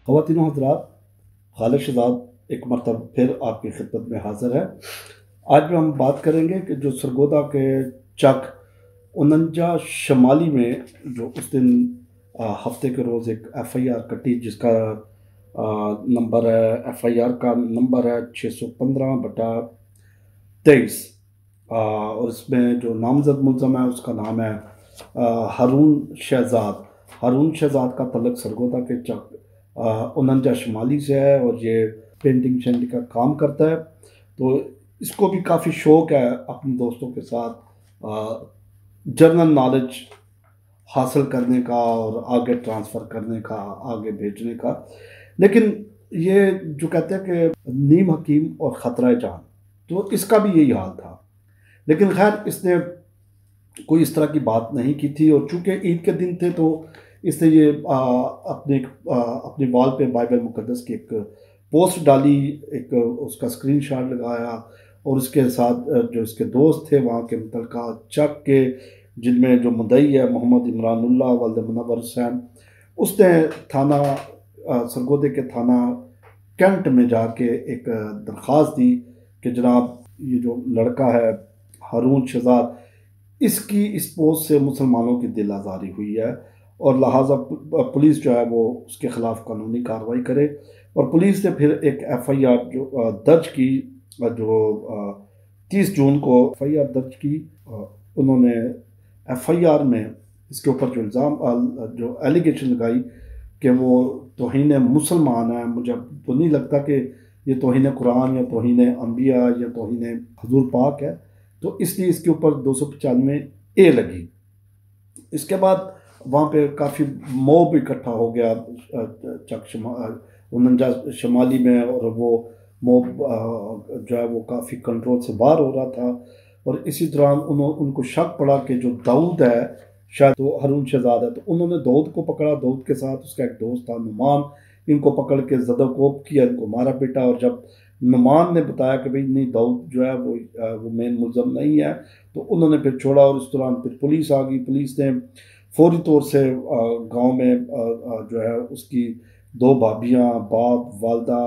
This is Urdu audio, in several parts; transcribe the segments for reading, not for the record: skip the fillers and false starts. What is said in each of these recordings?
خواتین و حضرات، خالد شہزاد ایک مرتبہ پھر آپ کی خدمت میں حاضر ہے۔ آج بھی ہم بات کریں گے کہ جو سرگودا کے چک 49 شمالی میں جو اس دن ہفتے کے روز ایک ایف آئی آر کٹی، جس کا نمبر ہے، ایف آئی آر کا نمبر ہے 615/23، اور اس میں جو نامزد ملزم ہے اس کا نام ہے ہارون شہزاد۔ ہارون شہزاد کا تعلق سرگودا کے چک 49 شمالی سے ہے، اور یہ پینٹنگ شینٹنگ کا کام کرتا ہے۔ تو اس کو بھی کافی شوق ہے اپنے دوستوں کے ساتھ جنرل نالج حاصل کرنے کا اور آگے ٹرانسفر کرنے کا، آگے بھیجنے کا۔ لیکن یہ جو کہتے ہیں کہ نیم حکیم اور خطرہ جان، تو اس کا بھی یہی حال تھا۔ لیکن خیر، اس نے کوئی اس طرح کی بات نہیں کی تھی، اور چونکہ عید کے دن تھے تو اس نے یہ اپنی وال پہ بائبل مقدس کی ایک پوسٹ ڈالی، ایک اس کا اسکرین شاٹ لگایا، اور اس کے ساتھ جو اس کے دوست تھے وہاں کے متعلقہ چک کے، جن میں جو مدعی ہے محمد عمران اللہ والد منور حسین، اس نے تھانہ سرگودے کے تھانہ کینٹ میں جا کے ایک درخواست دی کہ جناب یہ جو لڑکا ہے ہارون شہزاد، اس کی اس پوسٹ سے مسلمانوں کی دل آزاری ہوئی ہے، اور لہٰذا پولیس جو ہے وہ اس کے خلاف قانونی کارروائی کرے۔ اور پولیس نے پھر ایک ایف آئی آر جو درج کی، جو 30 جون کو ایف آئی آر درج کی۔ انہوں نے ایف آئی آر میں اس کے اوپر جو الزام جو ایلیگیشن لگائی کہ وہ توہین مسلمان ہے۔ مجھے تو نہیں لگتا کہ یہ توہین قرآن یا توہین انبیاء یا توہین حضور پاک ہے، تو اس لیے اس کے اوپر 295A لگی۔ اس کے بعد وہاں پہ کافی موب اکٹھا ہو گیا چک 49 شمالی میں، اور وہ موب جو ہے وہ کافی کنٹرول سے باہر ہو رہا تھا۔ اور اسی دوران ان کو شک پڑا کہ جو داؤد ہے شاید وہ ہارون شہزاد ہے، تو انہوں نے داؤد کو پکڑا۔ داؤد کے ساتھ اس کا ایک دوست تھا نعمان، ان کو پکڑ کے زد و کوب کیا، ان کو مارا پیٹا۔ اور جب نعمان نے بتایا کہ بھئی نہیں، داؤد جو ہے وہ مین ملزم نہیں ہے، تو انہوں نے پھر چھوڑا۔ اور اس دوران پھر پولیس آ گئی۔ پولیس نے فوری طور سے گاؤں میں جو ہے اس کی 2 بھابیاں، باپ، والدہ،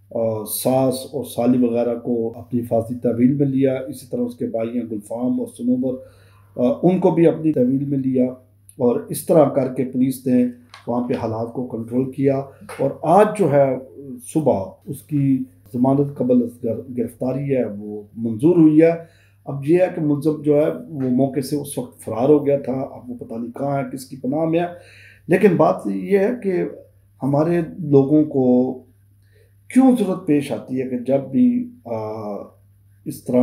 ساس اور سالی وغیرہ کو اپنی حفاظتی تحویل میں لیا۔ اسی طرح اس کے بھائیاں گلفام اور سنوبر، ان کو بھی اپنی تحویل میں لیا۔ اور اس طرح کر کے پولیس نے وہاں پہ حالات کو کنٹرول کیا۔ اور آج جو ہے صبح اس کی ضمانت قبل گرفتاری ہے وہ منظور ہوئی ہے۔ اب یہ ہے کہ ملزم جو ہے وہ موقع سے اس وقت فرار ہو گیا تھا، اب وہ پتہ نہیں کہاں ہے، کس کی پناہ میں ہے۔ لیکن بات یہ ہے کہ ہمارے لوگوں کو کیوں ضرورت پیش آتی ہے کہ جب بھی اس طرح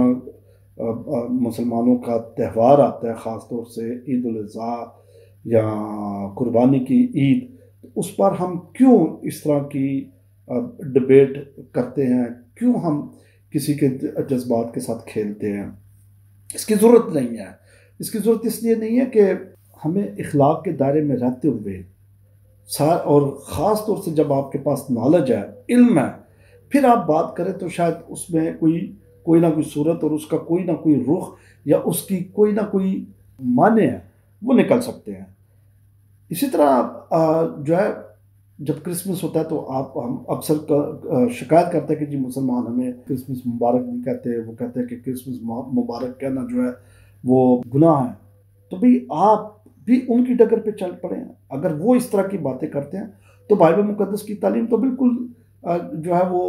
مسلمانوں کا تہوار آتا ہے، خاص طور سے عید الاضحیٰ یا قربانی کی عید، اس پر ہم کیوں اس طرح کی ڈبیٹ کرتے ہیں، کیوں ہم کسی کے جذبات کے ساتھ کھیلتے ہیں؟ اس کی ضرورت نہیں ہے۔ اس کی ضرورت اس لیے نہیں ہے کہ ہمیں اخلاق کے دائرے میں رہتے ہوئے، اور خاص طور سے جب آپ کے پاس نالج ہے، علم ہے، پھر آپ بات کریں تو شاید اس میں کوئی نہ کوئی صورت اور اس کا کوئی نہ کوئی رخ یا اس کی کوئی نہ کوئی معنی ہے وہ نکل سکتے ہیں۔ اسی طرح جو ہے جب کرسمس ہوتا ہے تو ہم اکثر شکایت کرتے ہیں کہ جی مسلمان ہمیں کرسمس مبارک نہیں کہتے، وہ کہتے ہیں کہ کرسمس مبارک کہنا جو ہے وہ گناہ ہے۔ تو بھئی آپ بھی ان کی ڈگر پہ چل پڑے ہیں۔ اگر وہ اس طرح کی باتیں کرتے ہیں تو بائبل مقدس کی تعلیم تو بالکل جو ہے وہ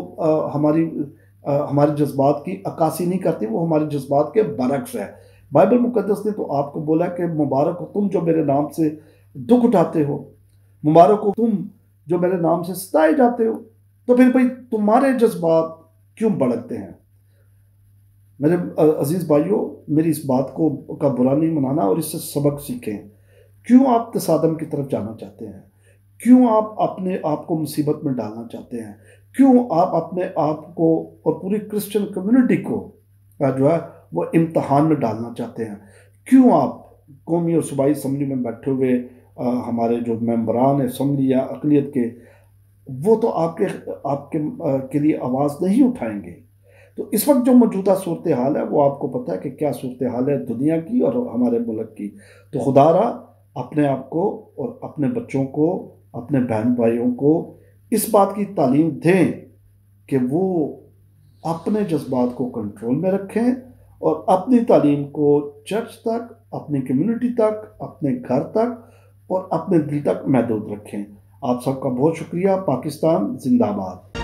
ہمارے جذبات کی عکاسی نہیں کرتی، وہ ہمارے جذبات کے برعکس ہے۔ بائبل مقدس نے تو آپ کو بولا کہ مبارک ہو تم جو میرے نام سے دکھ اٹھاتے ہو، مبارک ہو تم جو میرے نام سے ستائے جاتے ہو۔ تو پھر بھئی تمہارے جذبات کیوں بڑھتے ہیں؟ میرے عزیز بھائیوں، میری اس بات کا برا نہیں منانا، اور اس سے سبق سیکھیں۔ کیوں آپ تصادم کی طرف جانا چاہتے ہیں؟ کیوں آپ اپنے آپ کو مصیبت میں ڈالنا چاہتے ہیں؟ کیوں آپ اپنے آپ کو اور پوری کرسچن کمیونٹی کو جو ہے وہ امتحان میں ڈالنا چاہتے ہیں؟ کیوں آپ قومی اور صوبائی اسمبلی میں بیٹھے ہوئے ہمارے جو ممبران اسمبلی یا اقلیت کے، وہ تو آپ کے لیے آواز نہیں اٹھائیں گے؟ تو اس وقت جو موجودہ صورتحال ہے وہ آپ کو پتہ ہے کہ کیا صورتحال ہے دنیا کی اور ہمارے ملک کی۔ تو خدا را اپنے آپ کو اور اپنے بچوں کو، اپنے بہن بھائیوں کو اس بات کی تعلیم دیں کہ وہ اپنے جذبات کو کنٹرول میں رکھیں اور اپنی تعلیم کو چرچ تک، اپنی کمیونٹی تک، اپنے گھر تک اور اپنے دل تک محدود رکھیں۔ آپ سب کا بہت شکریہ۔ پاکستان زندہ باد۔